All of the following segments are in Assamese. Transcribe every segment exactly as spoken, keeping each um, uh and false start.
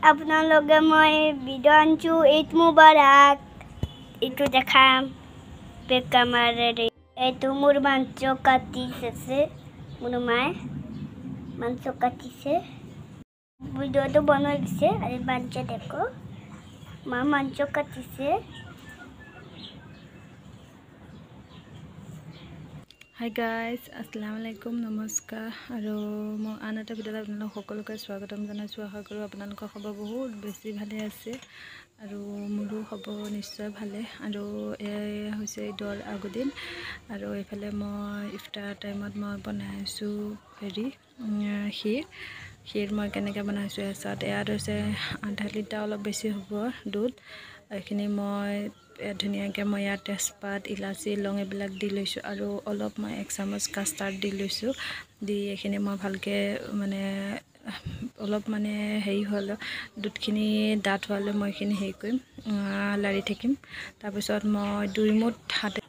আপোনালোকে মই ভিডিঅ' আনিছোঁ ঈদ মুবাৰক এইটো দেখাম বেক কেমেৰাৰে এইটো মোৰ মাংস কাটিছে মোৰ মায়ে মাংস কাটিছে ভিডিঅ'টো বনাই দিছে আৰু মাংস দেখো মা মাংস কাটিছে Hi guys, Assalamualaikum, namaskar. Aru mo anata video apnalok সকলোকে স্বাগতম জনাইছো আশা কৰো আপোনালোকৰ খবৰ বহুত বেছি ভালে আছে আৰু মোৰো খবৰ নিশ্চয় ভালে আৰু এ হৈছে ঈদৰ আগদিন আৰু এফালে মই ইফতাৰ টাইমত মই বনাইছো হেৰি খীৰ খীৰ মই কেনেকৈ বনাইছো এসাত এয়াত হৈছে আধা লিটাৰ অলপ বেছি হ'ব দুধ এইখিনি মই ধুনীয়াকৈ মই ইয়াত তেজপাত ইলাচি লং এইবিলাক দি লৈছোঁ আৰু অলপ মই এক চামুচ কাষ্টাৰ্ড দি লৈছোঁ দি এইখিনি মই ভালকৈ মানে অলপ মানে হেৰি হ'ল দুধখিনি ডাঠ হোৱালৈ মই এইখিনি হেৰি কৰিম লাৰি থাকিম তাৰপিছত মই দুই মুঠ হাতে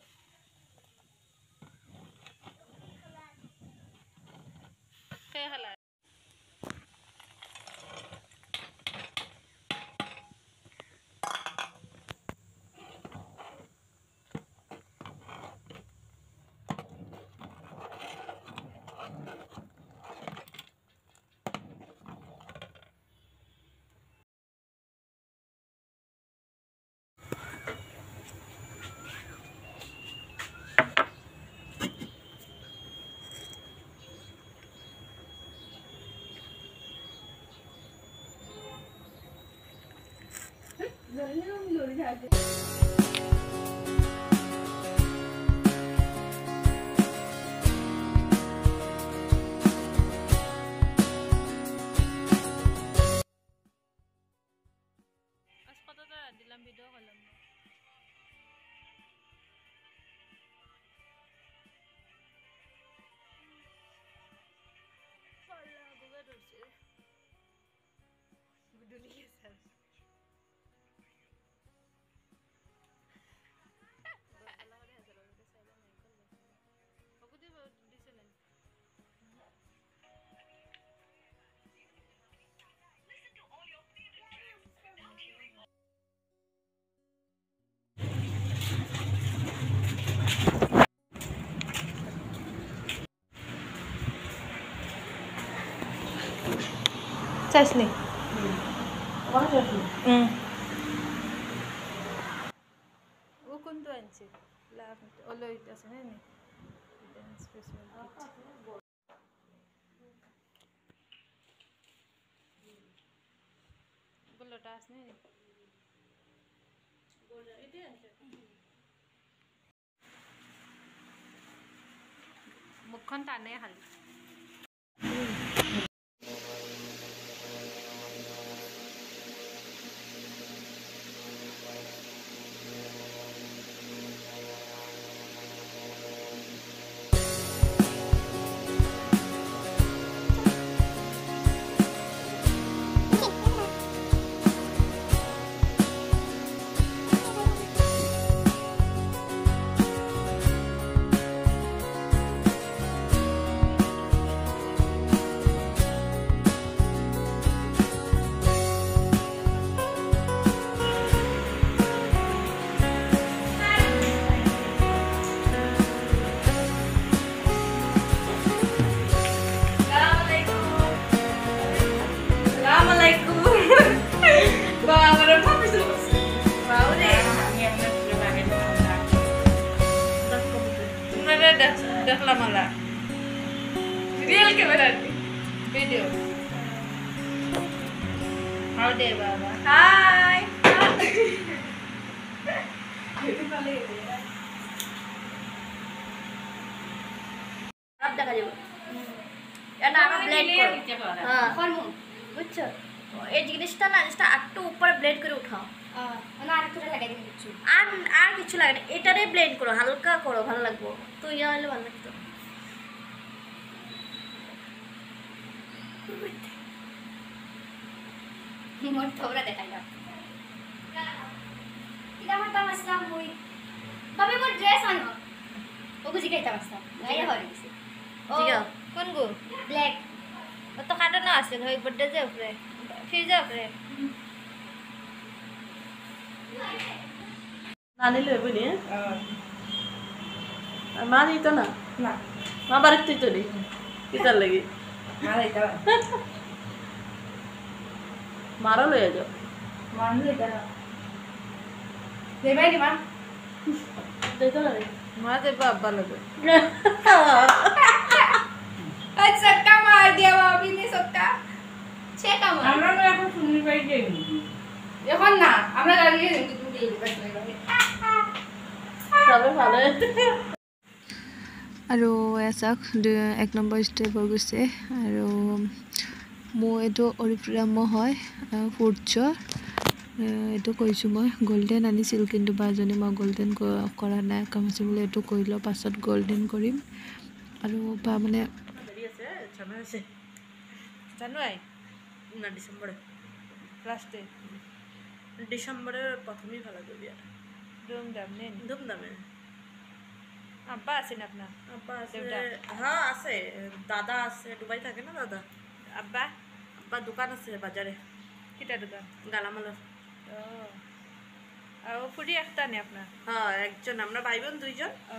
dilam video kalam pala goga dorse guduli sir Size ni. Apa size ni? Hmm. Wo kuntu anchi. La olo ita sene ni. Dance special kit. Golo tas ni. Golo ite anchi. Mukhan tane hal. Dah lama lah. Real kamera video. How there baba? Hi. Itu kali itu ya. Ab দেখা যাব। এটা আমরা ব্লেড করব। হ্যাঁ, করব। বুঝছো? এই জিনিসটা না জিনিসটা একটু উপরে ব্লেড করে উঠাও। হ্যাঁ, না আর কিছু লাগাই দিন কিছু। আর আর কিছু লাগে না। এটারে ব্লেন্ড করো, হালকা করো, ভালো লাগবে। তো ইয়া হলে ভালো লাগতো। মোর থোবরা দেখাইলা। এটা আমার বাবা আসলাম হই। বাবা মোর ড্রেস আনো। ও বুঝি খাইতা আসলাম। গায়া হরি গেছে। ও কোন গো? ব্ল্যাক। ও তো কাটা না আছে হই বড় যে উপরে। সিজা প্রে নানি লইব নি মা দিত না না মা বাড়িতে দিত নি কিতার লাগি মা দিত মারা লইয়া যাও মান দিত না দেবাই নি মা দিত না রে মা দে বাবা লগে आज सट्टा मार दिया भाभी ने सट्टा छे का मार আমরা না এখন শুনি পাই যাই এখন না আমরা গাড়ি কিন্তু তুমি দিয়ে দিবা সবে ভালো আৰু এসাক এক নম্বৰ ষ্টেপ হৈ গৈছে আৰু মোৰ এইটো অৰিফ্লেম হয় ফুডছ এইটো কৈছোঁ মই গোল্ডেন আনিছিল কিন্তু বাজনী মই গোল্ডেন কৰা নাই কামছে বোলে এইটো কৰি লওঁ পাছত গোল্ডেন কৰিম আৰু বা মানে দেৰি আছে জানা আছে জানুৱাৰী না ডিসেম্বরে লাস্টে ডিসেম্বরের প্রথমেই ভালো করবি আর ধুমধাম নে ধুমধামে আব্বা আছেন আপনার আব্বা আছে হ্যাঁ আছে দাদা আছে দুবাই থাকে না দাদা আব্বা আব্বা দোকান আছে বাজারে কিটা দোকান গালামালের ও আর ফুডি একটা নে আপনার হ্যাঁ একজন আমরা ভাই বোন দুইজন ও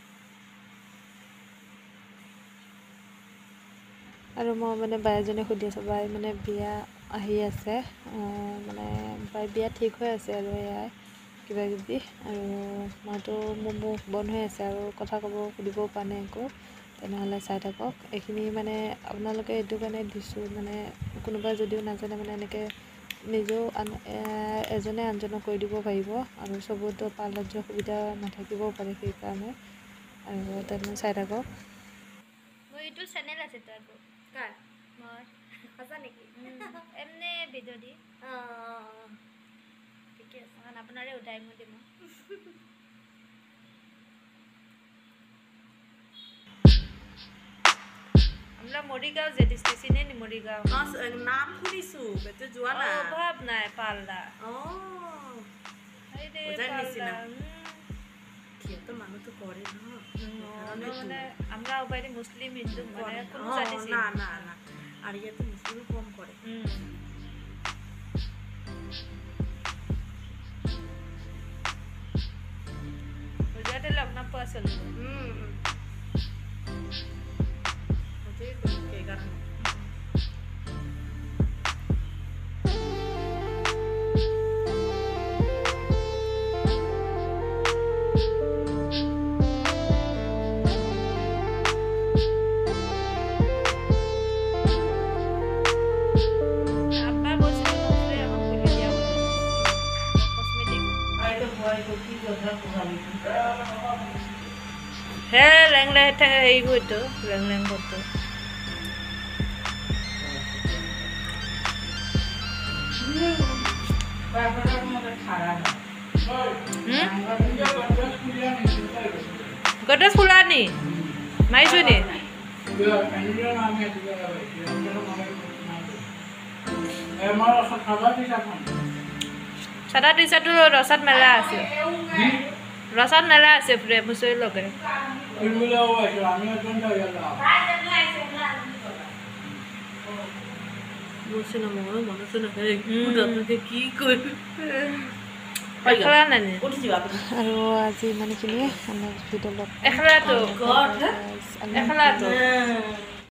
আৰু মই মানে বাই এজনে সুধি আছোঁ বাই মানে বিয়া আহি আছে মানে বাই বিয়া ঠিক হৈ আছে আৰু এয়াই কিবা কিবি আৰু মইতো মোৰ মুখ বন্ধ হৈ আছে আৰু কথা ক'ব সুধিবও পৰা নাই একো তেনেহ'লে চাই থাকক এইখিনি মানে আপোনালোকে এইটো কাৰণে দিছোঁ মানে কোনোবাই যদিও নাজানে মানে এনেকৈ নিজেও আন এজনে আনজনক কৰি দিব পাৰিব আৰু চবতো পাৰ্লাৰত যোৱা সুবিধা নাথাকিবও পাৰে সেইকাৰণে আৰু তেনেকৈ চাই থাকক वो यूट्यूब चैनल আছে তো আগো কার মোর আছা নাকি এমনে ভিডিও দি আ ঠিক আছে এখন আপনারে উঠাই মই দিম আমরা মৰিগাঁও যে ডিস্ট্রিক্টে নি মৰিগাঁও নাম শুনিছো বেতে যোৱা না অভাৱ নাই পাল্লা ও এই দে বুজাই নিছিনা। পাল্লা তো মানুষ তো করে না মানে আমরা বাইরে মুসলিম হিন্দু মানে কোনো জাতি না না না আর ইয়ে তো মুসলিম কম করে গুজরাটে লগ্ন পাওয়া চল হুম ওই কে কারণ হ্যাঁ ল্যাংলা এটা এই হইতো ল্যাং ল্যাং করতো গটস ফুলানি মাইছুনি সাদা টি শার্ট রসাত মেলা আছে রসাত মেলা আছে ফ্রে মুসই লগে বসে না মনে মনে শুনে আপনাকে কি করবে এখলা নানি উঠি আৰু আজি মানে কিনি আমাৰ ভিডিঅ' লগ এখলা তো এখলা তো